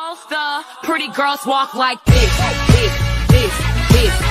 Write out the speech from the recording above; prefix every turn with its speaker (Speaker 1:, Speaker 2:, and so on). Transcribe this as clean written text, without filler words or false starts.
Speaker 1: All the pretty girls walk like this, this, this, this.